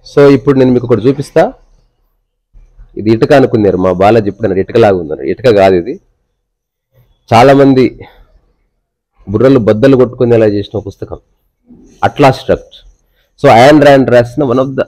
So ఇప్పుడు నేను మీకు ఒకటి చూపిస్తా. ఇది ఇటుక అనుకున్నారు మా బాలాజీ, ఇప్పుడు అన్నాడు ఇటుకలాగా ఉందన్నారు. ఇటుక కాదు ఇది. చాలా మంది బుర్రలు బద్దలు కొట్టుకునేలా చేసిన పుస్తకం Atlas Shrugged. So Ayn Rand రాసిన one of the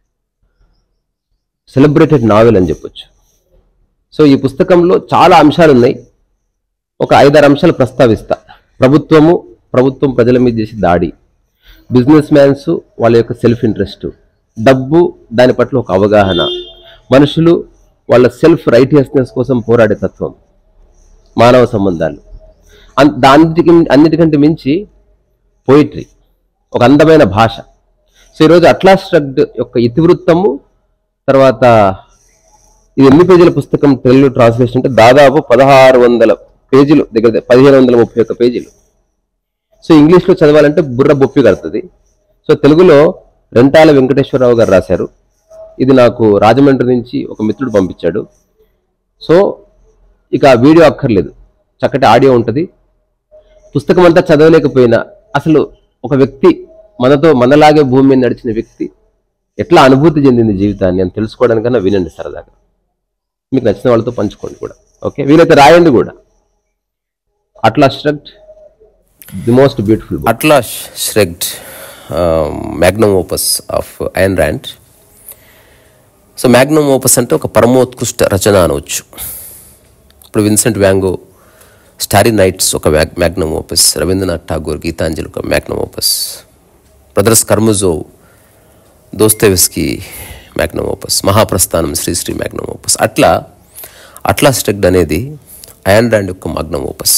celebrated novel అని చెప్పొచ్చు. సో ఈ పుస్తకంలో చాలా అంశాలు ఉన్నాయి. ఒక 5-6 అంశాలు ప్రస్తావిస్తా. ప్రభుత్వం ప్రజల మీద చేసే దాడి, బిజినెస్ మ్యాన్స్ వాళ్ళ యొక్క సెల్ఫ్ ఇంట్రెస్ట్, డబ్బు దాని పట్ల ఒక అవగాహన, మనుషులు వాళ్ళ సెల్ఫ్ రైటియస్నెస్ కోసం పోరాడే తత్వం, మానవ సంబంధాలు, అన్నిటికంటే మించి పోయిట్రీ, ఒక అందమైన భాష. సో ఈరోజు అట్లాస్ షరగ్డ్ యొక్క ఇతివృత్తము, తర్వాత ఇది ఎన్ని పేజీల పుస్తకం తెలుగు ట్రాన్స్లేషన్ అంటే దాదాపు 1600 పేజీలు, దగ్గర 1531 పేజీలు. సో ఇంగ్లీష్లో చదవాలంటే బుర్ర బొప్పి కడుతుంది. సో తెలుగులో రెంటాల వెంకటేశ్వరరావు గారు రాశారు. ఇది నాకు రాజమండ్రి నుంచి ఒక మిత్రుడు పంపించాడు. సో ఇక వీడియో అక్కర్లేదు, చక్కటి ఆడియో ఉంటుంది. పుస్తకం అంతా చదవలేకపోయినా అసలు ఒక వ్యక్తి మనలాగే భూమి మీద నడిచిన వ్యక్తి ఎట్లా అనుభూతి చెందింది జీవితాన్ని అని తెలుసుకోవడానికన్నా వినండి సరదాగా. మీకు నచ్చిన వాళ్ళతో పంచుకోండి కూడా. ఓకే, వీలైతే రాయండి కూడా. Atlas Shrugged, the most beautiful book. Atlas Shrugged, magnum opus of Ayn Rand. So magnum opus అంటే ఒక పరమోత్కృష్ట రచన అనవచ్చు. ఇప్పుడు విన్సెంట్ వ్యాంగో స్టారీ నైట్స్ ఒక మ్యాగ్నమ్ ఓపస్, రవీంద్రనాథ్ ఠాగూర్ గీతాంజలి ఒక magnum opus, Brothers Karamazov Dostoevsky magnum opus, Mahaprasthanam Sri Sri magnum opus. అట్లా Atlas Shrugged అనేది యాన్ రాండ్ యొక్క మ్యాగ్నమ్ ఓపస్.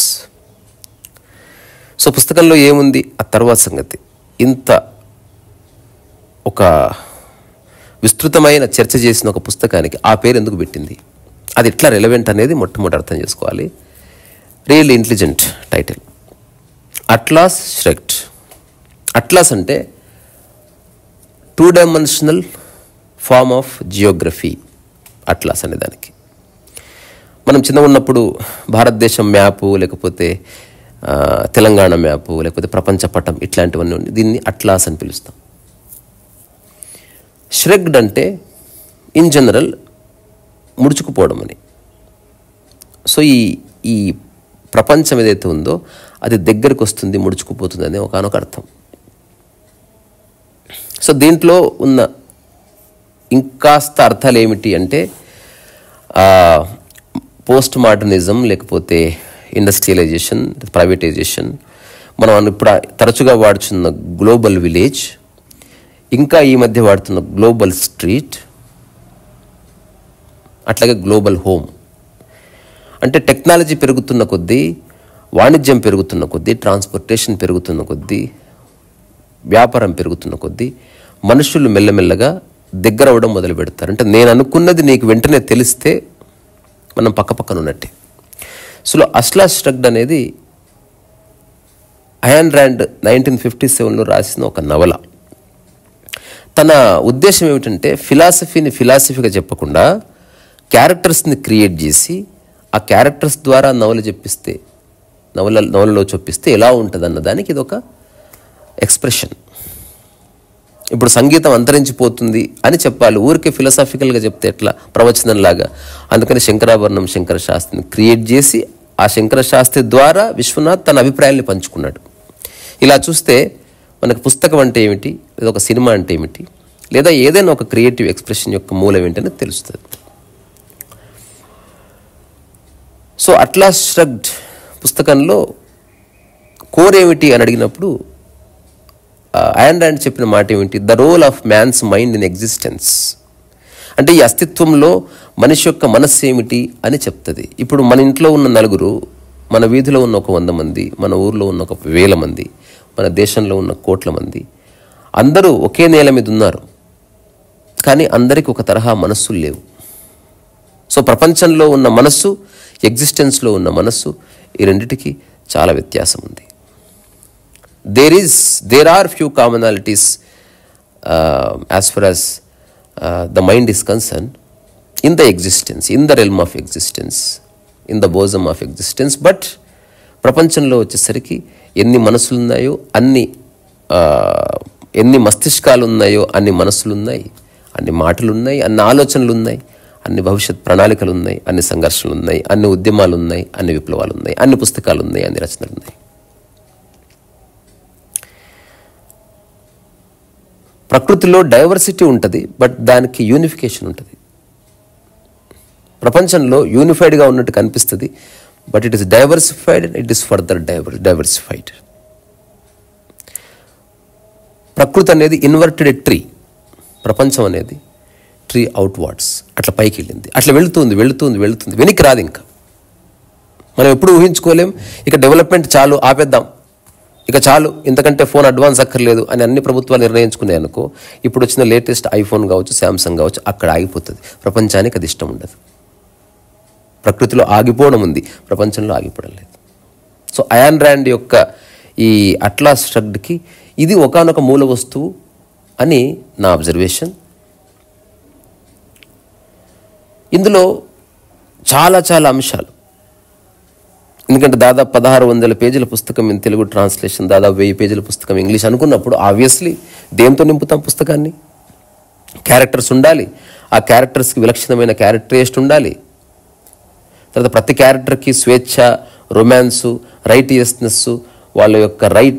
సో పుస్తకంలో ఏముంది ఆ తర్వాత సంగతి. ఇంత ఒక విస్తృతమైన చర్చ చేసిన ఒక పుస్తకానికి ఆ పేరు ఎందుకు పెట్టింది, అది ఎట్లా రెలవెంట్ అనేది మొట్టమొదటి అర్థం చేసుకోవాలి. Really intelligent title, Atlas Shrugged. Atlas అంటే 2 dimensional form of geography. Atlas అనే దానికి మనం చిన్న ఉన్నప్పుడు భారతదేశం మ్యాపు, లేకపోతే తెలంగాణ మ్యాపు, లేకపోతే ప్రపంచ పటం, ఇట్లాంటివన్నీ ఉంది. దీన్ని అట్లాస్ అని పిలుస్తాం. షరగ్డ్ అంటే ఇన్ జనరల్ ముడుచుకుపోవడం అని. సో ఈ ప్రపంచం ఏదైతే ఉందో అది దగ్గరకు వస్తుంది, ముడుచుకుపోతుంది అనే ఒకనొక అర్థం. సో దీంట్లో ఉన్న ఇంకాస్త అర్థాలు ఏమిటి అంటే పోస్ట్ మోడర్నిజం, లేకపోతే ఇండస్ట్రియలైజేషన్, ప్రైవేటైజేషన్, మనం ఇప్పుడు తరచుగా వాడుతున్న గ్లోబల్ విలేజ్, ఇంకా ఈ మధ్య వాడుతున్న గ్లోబల్ స్ట్రీట్, అట్లాగే గ్లోబల్ హోమ్. అంటే టెక్నాలజీ పెరుగుతున్న కొద్దీ, వాణిజ్యం పెరుగుతున్న కొద్దీ, ట్రాన్స్పోర్టేషన్ పెరుగుతున్న కొద్దీ, వ్యాపారం పెరుగుతున్న కొద్దీ మనుషులు మెల్లమెల్లగా దగ్గర అవ్వడం మొదలు పెడతారు. అంటే నేను అనుకున్నది నీకు వెంటనే తెలిస్తే మనం పక్కపక్కన ఉన్నట్టే. సో అట్లాస్ షరగ్డ్ అనేది యాన్ రాండ్ 1957లో రాసిన ఒక నవల. తన ఉద్దేశం ఏమిటంటే ఫిలాసఫీగా చెప్పకుండా క్యారెక్టర్స్ని క్రియేట్ చేసి ఆ క్యారెక్టర్స్ ద్వారా నవలలో చొప్పిస్తే ఎలా ఉంటుంది అన్నదానికి ఇది ఒక ఎక్స్ప్రెషన్. ఇప్పుడు సంగీతం అంతరించిపోతుంది అని చెప్పాలి, ఊరికే ఫిలాసాఫికల్గా చెప్తే ఎట్లా, ప్రవచనంలాగా. అందుకని శంకరాభరణం శంకర శాస్త్రిని క్రియేట్ చేసి ఆ శంకర శాస్త్రి ద్వారా విశ్వనాథ్ తన అభిప్రాయాల్ని పంచుకున్నాడు. ఇలా చూస్తే మనకు పుస్తకం అంటే ఏమిటి, లేదా ఒక సినిమా అంటే ఏమిటి, లేదా ఏదైనా ఒక క్రియేటివ్ ఎక్స్ప్రెషన్ యొక్క మూలం ఏంటనే తెలుస్తుంది. సో అట్లాస్ షరగ్డ్ పుస్తకంలో కోర్ ఏమిటి అని అడిగినప్పుడు యాన్ రాండ్ చెప్పిన మాట ఏమిటి, the role of man's mind in existence. అంటే ఈ అస్తిత్వంలో మనిషి యొక్క మనస్సు ఏమిటి అని చెప్తుంది. ఇప్పుడు మన ఇంట్లో ఉన్న 4, మన వీధిలో ఉన్న ఒక 100 మంది, మన ఊర్లో ఉన్న ఒక 1000 మంది, మన దేశంలో ఉన్న కోట్ల మంది, అందరూ ఒకే నేల మీద ఉన్నారు, కానీ అందరికీ ఒక తరహా మనస్సులు లేవు. సో ప్రపంచంలో ఉన్న మనస్సు, ఎగ్జిస్టెన్స్లో ఉన్న మనస్సు, ఈ రెండిటికి చాలా వ్యత్యాసం ఉంది. There are few commonalities as far as the mind is concerned in the existence, in the realm of existence, in the bosom of existence. But ప్రపంచంలో వచ్చేసరికి ఎన్ని మనసులు ఉన్నాయో ఎన్ని మస్తిష్కాలు ఉన్నాయో అన్ని మనసులు ఉన్నాయి, అన్ని మాటలు ఉన్నాయి, అన్ని ఆలోచనలు ఉన్నాయి, అన్ని భవిష్యత్ ప్రణాళికలు ఉన్నాయి, అన్ని సంఘర్షణలు ఉన్నాయి, అన్ని ఉద్యమాలు ఉన్నాయి, అన్ని విప్లవాలు ఉన్నాయి, అన్ని పుస్తకాలు ఉన్నాయి, అన్ని రచనలు ఉన్నాయి. ప్రకృతిలో డైవర్సిటీ ఉంటుంది, బట్ దానికి యూనిఫికేషన్ ఉంటుంది. ప్రపంచంలో యూనిఫైడ్గా ఉన్నట్టు కనిపిస్తుంది, but it is diversified and it is further diversified. ప్రకృతి అనేది ఇన్వర్టెడ్ ట్రీ, ప్రపంచం అనేది ట్రీ అవుట్వర్డ్స్, అట్లా పైకి వెళ్ళింది, అట్లా వెళుతుంది, వెనక్కి రాదు. ఇంకా మనం ఎప్పుడు ఊహించుకోలేం ఇక డెవలప్మెంట్ చాలు ఆపేద్దాం, ఇక చాలు ఇంతకంటే ఫోన్ అడ్వాన్స్ అక్కర్లేదు అని అన్ని ప్రభుత్వాలు నిర్ణయించుకున్నాయి అనుకో, ఇప్పుడు వచ్చిన లేటెస్ట్ ఐఫోన్ కావచ్చు, శాంసంగ్ కావచ్చు, అక్కడ ఆగిపోతుంది. ప్రపంచానికి అది ఇష్టం ఉండదు. ప్రకృతిలో ఆగిపోవడం ఉంది, ప్రపంచంలో ఆగిపోవడం లేదు. సో అయాన్ ర్యాండ్ యొక్క ఈ అట్లాస్ షరగ్డ్కి ఇది ఒకానొక మూల వస్తువు అని నా అబ్జర్వేషన్. ఇందులో చాలా చాలా అంశాలు, ఎందుకంటే దాదాపు 1600 పేజీల పుస్తకం ఇన్ తెలుగు ట్రాన్స్లేషన్, దాదాపు 1000 పేజీల పుస్తకం ఇంగ్లీష్ అనుకున్నప్పుడు ఆబ్వియస్లీ దేంతో నింపుతాం పుస్తకాన్ని? క్యారెక్టర్స్ ఉండాలి, ఆ క్యారెక్టర్స్కి విలక్షణమైన క్యారెక్టరిస్ట్ ఉండాలి, తర్వాత ప్రతి క్యారెక్టర్కి స్వేచ్ఛ, రొమాన్సు, రైటియస్నెస్, వాళ్ళ యొక్క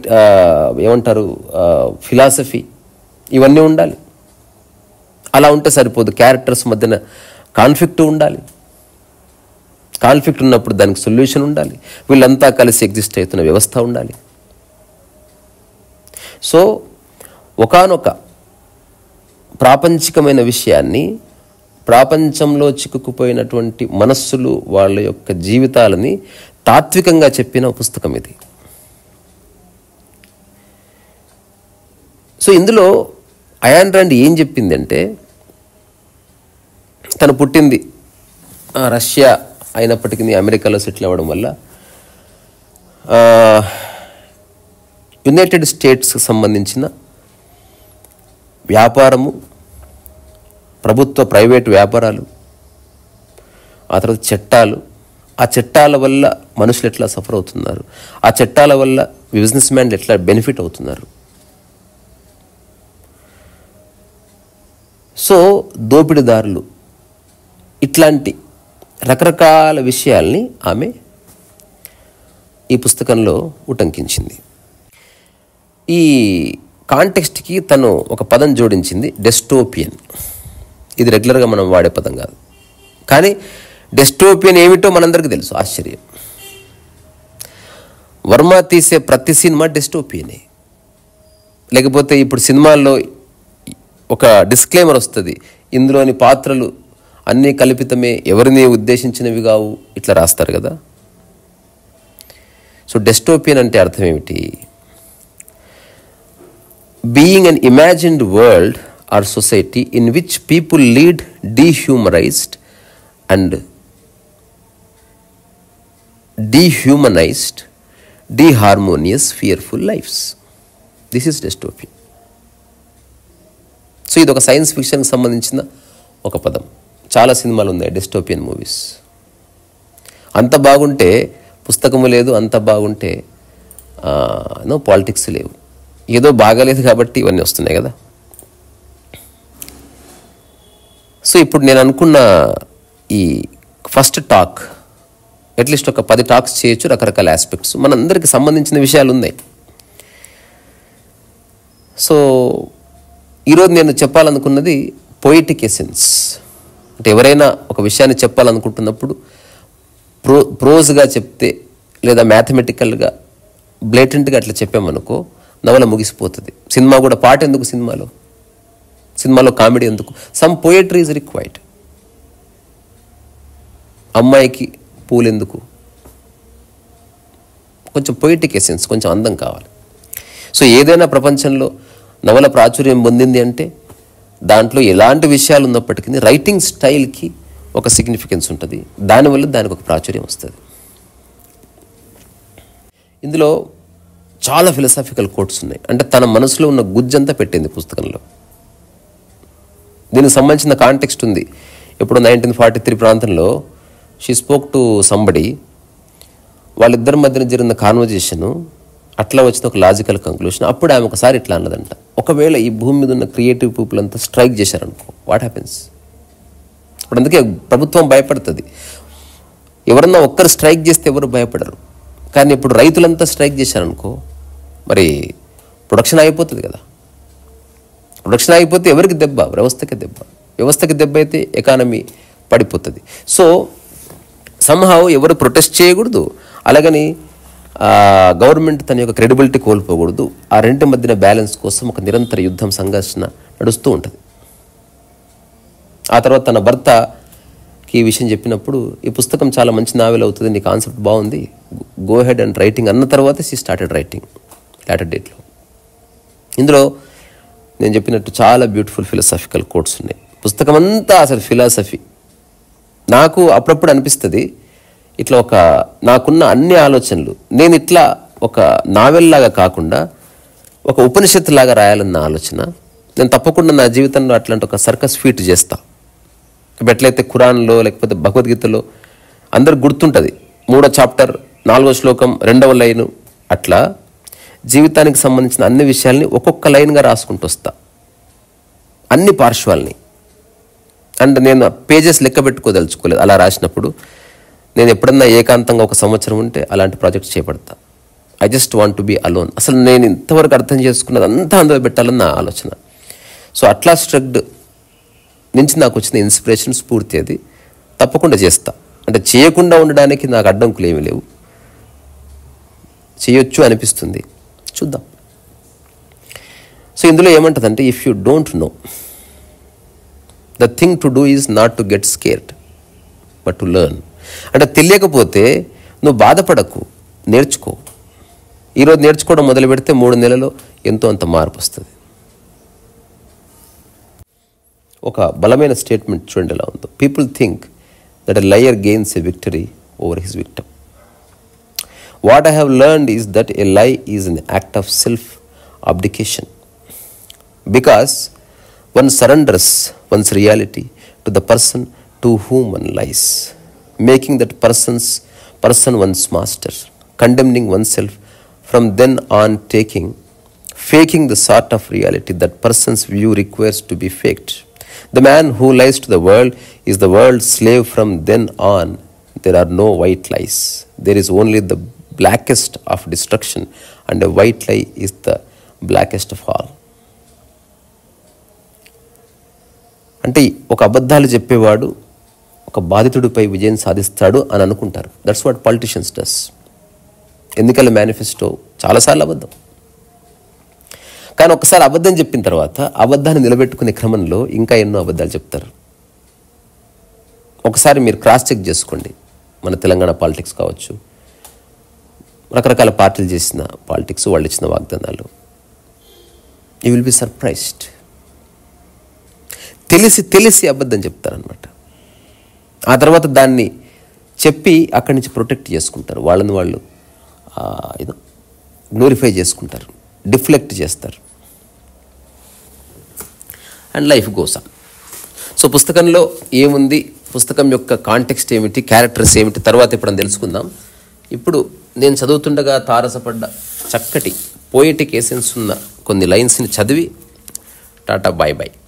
ఫిలాసఫీ, ఇవన్నీ ఉండాలి. అలా ఉంటే సరిపోదు, క్యారెక్టర్స్ మధ్యన కాన్ఫ్లిక్ట్ ఉండాలి. కాన్ఫ్లిక్ట్ ఉన్నప్పుడు దానికి సొల్యూషన్ ఉండాలి, వీళ్ళంతా కలిసి ఎగ్జిస్ట్ అవుతున్న వ్యవస్థ ఉండాలి. సో ఒకానొక ప్రాపంచికమైన విషయాన్ని, ప్రపంచంలో చిక్కుకుపోయినటువంటి మనస్సులు, వాళ్ళ యొక్క జీవితాలని తాత్వికంగా చెప్పిన పుస్తకం ఇది. సో ఇందులో అయాన్ ర్యాండ్ ఏం చెప్పిందంటే, తను పుట్టింది రష్యా అయినప్పటికీ అమెరికాలో సెటిల్ అవ్వడం వల్ల యునైటెడ్ స్టేట్స్కి సంబంధించిన వ్యాపారము, ప్రభుత్వ ప్రైవేటు వ్యాపారాలు, ఆ తర్వాత చట్టాలు, ఆ చట్టాల వల్ల మనుషులు ఎట్లా సఫర్ అవుతున్నారు, ఆ చట్టాల వల్ల బిజినెస్ మ్యాన్లు ఎట్లా బెనిఫిట్ అవుతున్నారు, సో దోపిడీదారులు, ఇట్లాంటి రకరకాల విషయాల్ని ఆమె ఈ పుస్తకంలో ఉటంకించింది. ఈ కాంటెక్స్ట్కి తను ఒక పదం జోడించింది, డెస్టోపియన్. ఇది రెగ్యులర్గా మనం వాడే పదం కాదు, కానీ డెస్టోపియన్ ఏమిటో మనందరికీ తెలుసు. ఆశ్చర్యం, వర్మ తీసే ప్రతి సినిమా డెస్టోపియనే. లేకపోతే ఇప్పుడు సినిమాల్లో ఒక డిస్క్లైమర్ వస్తుంది, ఇందులోని పాత్రలు అన్నీ కల్పితమే, ఎవరిని ఉద్దేశించినవి కావు, ఇట్లా రాస్తారు కదా. సో డెస్టోపియన్ అంటే అర్థం ఏమిటి? Being an imagined world or society in which people lead dehumanized and disharmonious fearful lifes. This is dystopian. So ఇది ఒక సైన్స్ ఫిక్షన్కి సంబంధించిన ఒక పదం. చాలా సినిమాలు ఉన్నాయి డెస్టోపియన్ మూవీస్. అంత బాగుంటే పుస్తకము లేదు, అంత బాగుంటే పాలిటిక్స్ లేవు. ఏదో బాగాలేదు కాబట్టి ఇవన్నీ వస్తున్నాయి కదా. సో ఇప్పుడు నేను అనుకున్న ఈ ఫస్ట్ టాక్, అట్లీస్ట్ ఒక 10 టాక్స్ చేయొచ్చు, రకరకాల ఆస్పెక్ట్స్, మనందరికి సంబంధించిన విషయాలు ఉన్నాయి. సో ఈరోజు నేను చెప్పాలనుకున్నది పొయిటిక్ ఎసెన్స్. అంటే ఎవరైనా ఒక విషయాన్ని చెప్పాలనుకుంటున్నప్పుడు ప్రోజ్గా చెప్తే, లేదా మ్యాథమెటికల్గా బ్లేటెంట్గా అట్లా చెప్పామనుకో, నవల ముగిసిపోతుంది. సినిమా కూడా పాట ఎందుకు? సినిమాలో కామెడీ ఎందుకు? Some poetry is required. అమ్మాయికి పూలు ఎందుకు? కొంచెం పొయిటిక్ ఎసెన్స్, కొంచెం అందం కావాలి. సో ఏదైనా ప్రపంచంలో నవల ప్రాచుర్యం పొందింది అంటే దాంట్లో ఎలాంటి విషయాలు ఉన్నప్పటికీ రైటింగ్ స్టైల్కి ఒక సిగ్నిఫికెన్స్ ఉంటుంది, దానివల్ల దానికి ఒక ప్రాచుర్యం వస్తుంది. ఇందులో చాలా ఫిలసాఫికల్ కోట్స్ ఉన్నాయి. అంటే తన మనసులో ఉన్న గుజ్జంతా పెట్టింది పుస్తకంలో. దీనికి సంబంధించిన కాంటెక్స్ట్ ఉంది. ఎప్పుడు 1943 ప్రాంతంలో షీ స్పోక్ టు సంబడి, వాళ్ళిద్దరి మధ్యన జరిగిన కాన్వర్జేషను, అట్లా వచ్చిన ఒక లాజికల్ కంక్లూషన్. అప్పుడు ఆమె ఒకసారి ఇట్లా అన్నదంట, ఒకవేళ ఈ భూమి మీద ఉన్న క్రియేటివ్ పీపుల్ అంతా స్ట్రైక్ చేశారనుకో, వాట్ హ్యాపెన్స్? ఇప్పుడు అందుకే ప్రభుత్వం భయపడుతుంది. ఎవరన్నా ఒక్కరు స్ట్రైక్ చేస్తే ఎవరు భయపడరు. కానీ ఇప్పుడు రైతులంతా స్ట్రైక్ చేశారనుకో, మరి ప్రొడక్షన్ అయిపోతుంది కదా. ప్రొడక్షన్ అయిపోతే ఎవరికి దెబ్బ? వ్యవస్థకి దెబ్బ. వ్యవస్థకి దెబ్బ అయితే ఎకానమీ పడిపోతుంది. సో సమ్హౌ ఎవరు ప్రొటెస్ట్ చేయకూడదు, అలాగని గవర్నమెంట్ తన యొక్క క్రెడిబిలిటీ కోల్పోకూడదు. ఆ రెంటి మధ్యన బ్యాలెన్స్ కోసం ఒక నిరంతర యుద్ధం, సంఘర్షణ నడుస్తూ ఉంటుంది. ఆ తర్వాత తన భర్తకి ఈ విషయం చెప్పినప్పుడు, ఈ పుస్తకం చాలా మంచి నావెల్ అవుతుంది, నీ కాన్సెప్ట్ బాగుంది, గో హెడ్ అండ్ రైటింగ్ అన్న తర్వాత షీ స్టార్టెడ్ రైటింగ్ లేటర్ డేట్లో. ఇందులో నేను చెప్పినట్టు చాలా బ్యూటిఫుల్ ఫిలాసఫికల్ కోట్స్ ఉన్నాయి. పుస్తకం అంతా అసలు ఫిలాసఫీ. నాకు అప్పుడప్పుడు అనిపిస్తుంది, ఇట్లా నాకున్న అన్ని ఆలోచనలు నేను ఇట్లా ఒక నావెల్ లాగా కాకుండా ఒక ఉపనిషత్తు లాగా రాయాలన్న ఆలోచన. నేను తప్పకుండా నా జీవితంలో అట్లాంటి ఒక సర్కస్ ఫీట్ చేస్తా. ఎట్లయితే ఖురాన్లో లేకపోతే భగవద్గీతలో అందరికి గుర్తుంటుంది, 3వ చాప్టర్ 4వ శ్లోకం 2వ లైను, అట్లా జీవితానికి సంబంధించిన అన్ని విషయాల్ని ఒక్కొక్క లైన్గా రాసుకుంటూ వస్తా, అన్ని పార్శ్వాల్ని. అండ్ నేను పేజెస్ లెక్క పెట్టుకోదలుచుకోలేదు. అలా రాసినప్పుడు నేను ఎప్పుడన్నా ఏకాంతంగా ఒక సంవత్సరం ఉంటే అలాంటి ప్రాజెక్ట్స్ చేపడతా. I just want to be alone. అసలు నేను ఇంతవరకు అర్థం చేసుకున్నది అంతా అందులో పెట్టాలని నా ఆలోచన. సో అట్లాస్ షరగ్డ్ నుంచి నాకు వచ్చిన ఇన్స్పిరేషన్, స్ఫూర్తి అది. తప్పకుండా చేస్తా. అంటే చేయకుండా ఉండడానికి నాకు అడ్డంకులు ఏమీ లేవు, చేయొచ్చు అనిపిస్తుంది, చూద్దాం. సో ఇందులో ఏమంటుందంటే, if you don't know, the thing to do is not to get scared but to learn. అంటే తెలియకపోతే నువ్వు బాధపడకు, నేర్చుకో. ఈరోజు నేర్చుకోవడం మొదలు పెడితే 3 నెలల్లో ఎంతో అంత మార్పు వస్తుంది. ఒక బలమైన స్టేట్మెంట్ చూడండి ఎలా ఉందో. People think that a liar gains a victory over his victim. What I have learned is that a lie is an act of self abdication, because one surrenders one's reality to the person to whom one lies, making that person one's master, condemning oneself from then on, faking the sort of reality that person's view requires to be faked. The man who lies to the world is the world's slave from then on. There are no white lies. There is only the blackest of destruction, and a white lie is the blackest of all. అంటే ఒక అబద్ధాలు చెప్పేవాడు ఒక బాధితుడిపై విజయం సాధిస్తాడు అని అనుకుంటారు. That's what politicians does. ఎన్నికల మేనిఫెస్టో చాలాసార్లు అబద్ధం. కానీ ఒకసారి అబద్ధం చెప్పిన తర్వాత అబద్ధాన్ని నిలబెట్టుకునే క్రమంలో ఇంకా ఎన్నో అబద్ధాలు చెప్తారు. ఒకసారి మీరు క్రాస్ చెక్ చేసుకోండి. మన తెలంగాణ పాలిటిక్స్ కావచ్చు, రకరకాల పార్టీలు చేసిన పాలిటిక్స్, వాళ్ళు ఇచ్చిన వాగ్దానాలు, యూ విల్ బి సర్ప్రైజ్డ్. తెలిసి అబద్ధం చెప్తారనమాట. ఆ తర్వాత దాన్ని చెప్పి అక్కడి నుంచి ప్రొటెక్ట్ చేసుకుంటారు, వాళ్ళని వాళ్ళు గ్లోరిఫై చేసుకుంటారు, డిఫ్లెక్ట్ చేస్తారు, and life goes on. So పుస్తకంలో ఏముంది, పుస్తకం యొక్క కాంటెక్స్ట్ ఏమిటి, క్యారెక్టర్స్ ఏమిటి తర్వాత ఇప్పుడు తెలుసుకుందాం. ఇప్పుడు నేను చదువుతుండగా తారసపడ్డ చక్కటి పోయిటిక్ ఎసెన్స్ ఉన్న కొన్ని లైన్స్ని చదివి టాటా బాయ్ బాయ్.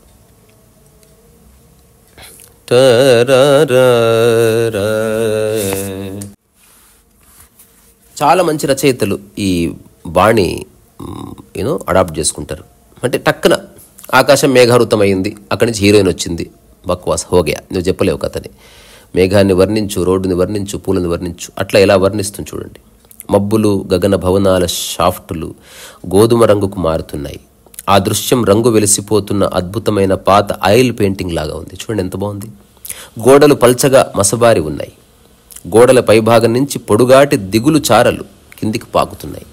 చాలా మంచి రచయితలు ఈ బాణి అడాప్ట్ చేసుకుంటారు. అంటే టక్కున ఆకాశం మేఘావృతమైంది, అక్కడి నుంచి హీరోయిన్ వచ్చింది, బక్వాస్ హోగయా, నువ్వు చెప్పలేవు కథని. మేఘాన్ని వర్ణించు, రోడ్డుని వర్ణించు, పూలను వర్ణించు, అట్లా ఎలా వర్ణిస్తుంది చూడండి. మబ్బులు, గగన భవనాల షాఫ్టులు గోధుమ రంగుకు మారుతున్నాయి. ఆ దృశ్యం రంగు వెలిసిపోతున్న అద్భుతమైన పాత ఆయిల్ పెయింటింగ్ లాగా ఉంది. చూడండి ఎంత బాగుంది. గోడలు పల్చగా మసబారి ఉన్నాయి. గోడల పైభాగం నుంచి పొడుగాటి దిగులు చారలు కిందికి పాకుతున్నాయి.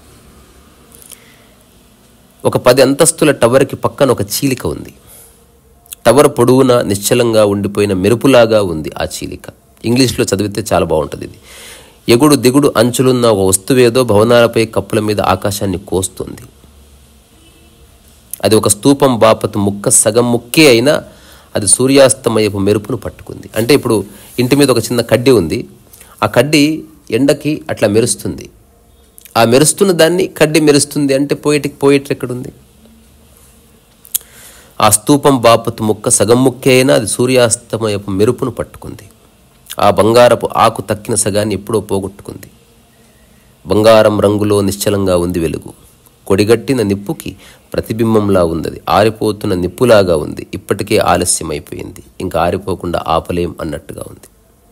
ఒక 10 అంతస్తుల టవర్కి పక్కన ఒక చీలిక ఉంది. టవర్ పొడవునా నిశ్చలంగా ఉండిపోయిన మెరుపులాగా ఉంది ఆ చీలిక. ఇంగ్లీష్లో చదివితే చాలా బాగుంటుంది ఇది. ఎగుడు దిగుడు అంచులున్న ఒక వస్తువేదో భవనాలపై కప్పుల మీద ఆకాశాన్ని కోస్తుంది. అది ఒక స్తూపం బాపతు ముక్క, సగం ముక్కే అయినా అది సూర్యాస్తమయపు మెరుపును పట్టుకుంది. అంటే ఇప్పుడు ఇంటి మీద ఒక చిన్న కడ్డీ ఉంది, ఆ కడ్డీ ఎండకి అట్లా మెరుస్తుంది. ఆ మెరుస్తున్న దాన్ని కడ్డీ మెరుస్తుంది అంటే పోయిట్రీ ఎక్కడుంది? ఆ స్తూపం బాపతు ముక్క సగం ముక్కే అయినా అది సూర్యాస్తమయపు మెరుపును పట్టుకుంది. ఆ బంగారపు ఆకు తక్కిన సగాన్ని ఎప్పుడో పోగొట్టుకుంది. బంగారం రంగులో నిశ్చలంగా ఉంది వెలుగు. కొడిగట్టిన నిప్పుకి ప్రతిబింబంలా ఉన్నది. ఆరిపోతున్న నిప్పులాగా ఉంది. ఇప్పటికే ఆలస్యమైపోయింది, ఇంకా ఆరిపోకుండా ఆపలేం అన్నట్టుగా ఉంది.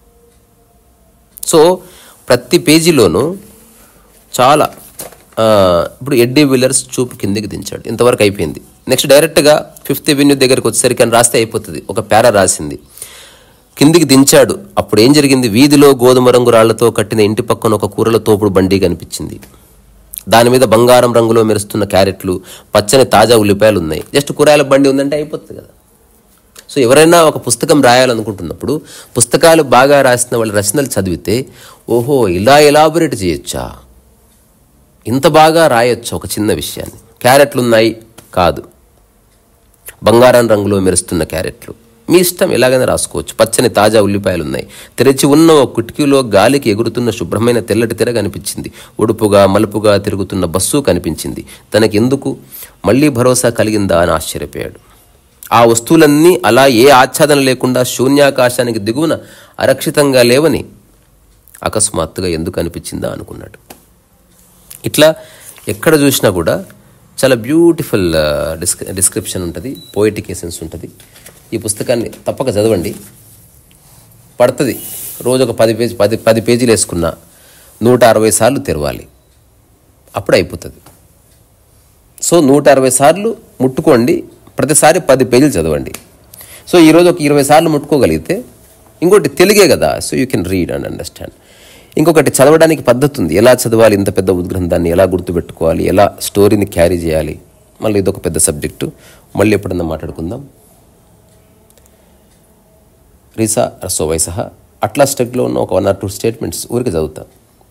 సో ప్రతి పేజీలోనూ చాలా ఇప్పుడు ఎడ్డీ విల్లర్స్ చూపు కిందికి దించాడు. ఇంతవరకు అయిపోయింది. నెక్స్ట్ డైరెక్ట్గా 5th Avenue దగ్గరికి వచ్చేసరికి అని రాస్తే అయిపోతుంది. ఒక పేరా రాసింది, కిందికి దించాడు. అప్పుడు ఏం జరిగింది? వీధిలో గోధుమ రంగు రాళ్లతో కట్టిన ఇంటి పక్కన ఒక కూరల తోపుడు బండి కనిపించింది. దాని మీద బంగారం రంగులో మెరుస్తున్న క్యారెట్లు, పచ్చని తాజా ఉల్లిపాయలు ఉన్నాయి. జస్ట్ కూరగాయల బండి ఉందంటే అయిపోతుంది కదా. సో ఎవరైనా ఒక పుస్తకం రాయాలనుకుంటున్నప్పుడు పుస్తకాలు బాగా రాసిన వాళ్ళ రచనలు చదివితే, ఓహో ఇలా ఎలాబొరేట్ చేయొచ్చా, ఇంత బాగా రాయొచ్చా ఒక చిన్న విషయాన్ని. క్యారెట్లు ఉన్నాయి కాదు, బంగారం రంగులో మెరుస్తున్న క్యారెట్లు. మీ ఇష్టం, ఎలాగైనా రాసుకోవచ్చు. పచ్చని తాజా ఉల్లిపాయలు ఉన్నాయి. తెరిచి ఉన్న ఒక కిటికీలో గాలికి ఎగురుతున్న శుభ్రమైన తెల్లటి తెర కనిపించింది. ఉడుపుగా మలుపుగా తిరుగుతున్న బస్సు కనిపించింది. తనకెందుకు మళ్ళీ భరోసా కలిగిందా అని ఆశ్చర్యపోయాడు. ఆ వస్తువులన్నీ అలా ఏ ఆచ్ఛాదన లేకుండా శూన్యాకాశానికి దిగువన అరక్షితంగా లేవని అకస్మాత్తుగా ఎందుకు అనిపించిందా అనుకున్నాడు. ఇట్లా ఎక్కడ చూసినా కూడా చాలా బ్యూటిఫుల్ డిస్క్రిప్షన్ ఉంటుంది, పోయిటిక్ ఎసెన్స్ ఉంటుంది. ఈ పుస్తకాన్ని తప్పక చదవండి. పడుతుంది. రోజు ఒక 10 పేజీలు వేసుకున్నా 160 సార్లు తెరవాలి, అప్పుడు అయిపోతుంది. సో 160 సార్లు ముట్టుకోండి. ప్రతిసారి 10 పేజీలు చదవండి. సో ఈరోజు ఒక 20 సార్లు ముట్టుకోగలిగితే, ఇంకోటి తెలుగే కదా, so you can read and understand. ఇంకొకటి చదవడానికి పద్ధతి ఉంది. ఎలా చదవాలి, ఇంత పెద్ద ఉద్గ్రంథాన్ని ఎలా గుర్తుపెట్టుకోవాలి, ఎలా స్టోరీని క్యారీ చేయాలి, మళ్ళీ ఇదొక పెద్ద సబ్జెక్టు. మళ్ళీ ఎప్పుడన్నా మాట్లాడుకుందాం. రీసా రసోవైసహ అట్లాస్ టెక్లో ఉన్న ఒక 1 or 2 స్టేట్మెంట్స్ ఊరికి చదువుతా.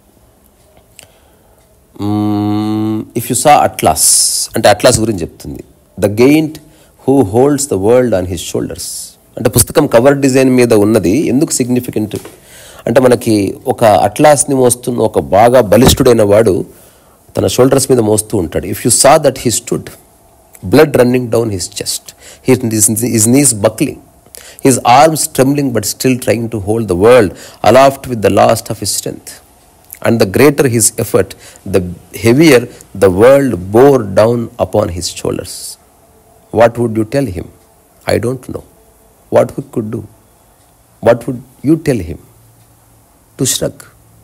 ఇఫ్ యు సా అట్లాస్ అంటే అట్లాస్ గురించి చెప్తుంది. The giant who holds the world on his shoulders అంటే పుస్తకం కవర్ డిజైన్ మీద ఉన్నది ఎందుకు సిగ్నిఫికెంట్ అంటే, మనకి ఒక అట్లాస్ని మోస్తున్న ఒక బాగా బలిష్ఠుడైన వాడు తన షోల్డర్స్ మీద మోస్తూ ఉంటాడు. If you saw that he stood, blood running down his chest, his knees buckling, his arms trembling but still trying to hold the world aloft with the last of his strength. And the greater his effort, the heavier the world bore down upon his shoulders. What would you tell him? I don't know. What we could do? What would you tell him? To shrug.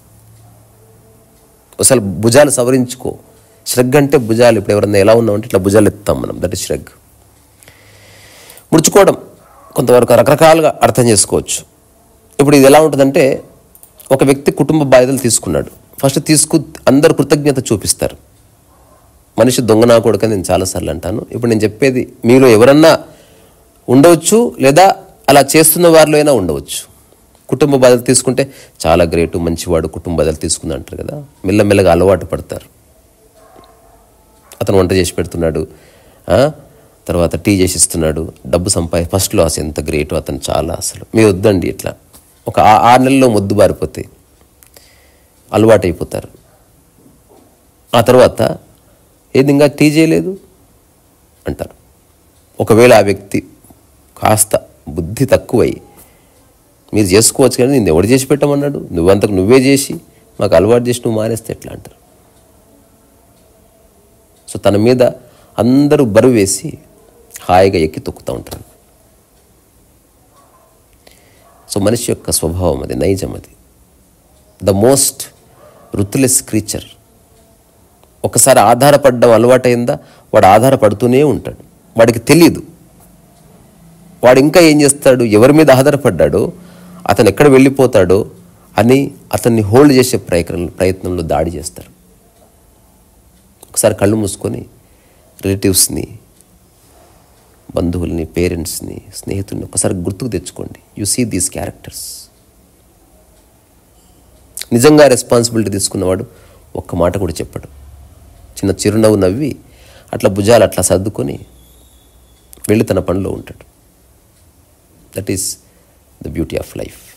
అసలు భుజాలు సవరించుకో. Shrug అంటే భుజాలు. ఇప్పుడు ఎవరన్నా ఎలా ఉన్నామంటే ఇట్లా భుజాలు ఎత్తాం మనం, దట్ ఇస్ ష్రగ్. ముడుచుకోవడం కొంతవరకు రకరకాలుగా అర్థం చేసుకోవచ్చు. ఇప్పుడు ఇది ఎలా ఉంటుందంటే, ఒక వ్యక్తి కుటుంబ బాధ్యతలు తీసుకున్నాడు. ఫస్ట్ అందరు కృతజ్ఞత చూపిస్తారు. మనిషి దొంగ నా కొడుకు నేను చాలాసార్లు అంటాను. ఇప్పుడు నేను చెప్పేది మీలో ఎవరన్నా ఉండవచ్చు, లేదా అలా చేస్తున్న వారిలో అయినా ఉండవచ్చు. కుటుంబ బాధ్యతలు తీసుకుంటే చాలా గ్రేటు, మంచివాడు కుటుంబ బాధ్యతలు తీసుకుంది అంటారు కదా. మెల్లమెల్లగా అలవాటు పడతారు. అతను వంట చేసి పెడుతున్నాడు, తర్వాత టీ చేసి ఇస్తున్నాడు, డబ్బు ఫస్ట్లో అసలు ఎంత గ్రేటు అతను, చాలా అసలు మీరు వద్దండి. ఇట్లా ఒక 6 నెలల్లో మొద్దు బారిపోతాయి, అలవాటు అయిపోతారు. ఆ తర్వాత ఏది ఇంకా టీ చేయలేదు అంటారు. ఒకవేళ ఆ వ్యక్తి కాస్త బుద్ధి తక్కువై, మీరు చేసుకోవచ్చు కానీ నేను ఎవడు చేసి పెట్టమన్నాడు, నువ్వంతకు నువ్వే చేసి మాకు అలవాటు చేసి నువ్వు మానేస్తే ఎట్లా అంటారు. సో తన మీద అందరూ బరువు వేసి హాయిగా ఎక్కి తొక్కుతూ ఉంటారు. సో మనిషి యొక్క స్వభావం అది, నైజం అది. The most ruthless creature. ఒకసారి ఆధారపడడం అలవాటైందా వాడు ఆధారపడుతూనే ఉంటాడు. వాడికి తెలీదు. వాడు ఇంకా ఏం చేస్తాడు, ఎవరి మీద ఆధారపడ్డాడో అతను ఎక్కడ వెళ్ళిపోతాడో అని అతన్ని హోల్డ్ చేసే ప్రయత్నంలో దాడి చేస్తారు. ఒకసారి కళ్ళు మూసుకొని రిలేటివ్స్ని, బంధువుల్ని, పేరెంట్స్ని, స్నేహితుల్ని ఒకసారి గుర్తుకు తెచ్చుకోండి. You see these characters. నిజంగా రెస్పాన్సిబిలిటీ తీసుకున్నవాడు ఒక్క మాట కూడా చెప్పడు. చిన్న చిరునవ్వు నవ్వి అట్లా భుజాలు అట్లా సర్దుకొని వెళ్ళి తన పనిలో ఉంటాడు. That is the beauty of life.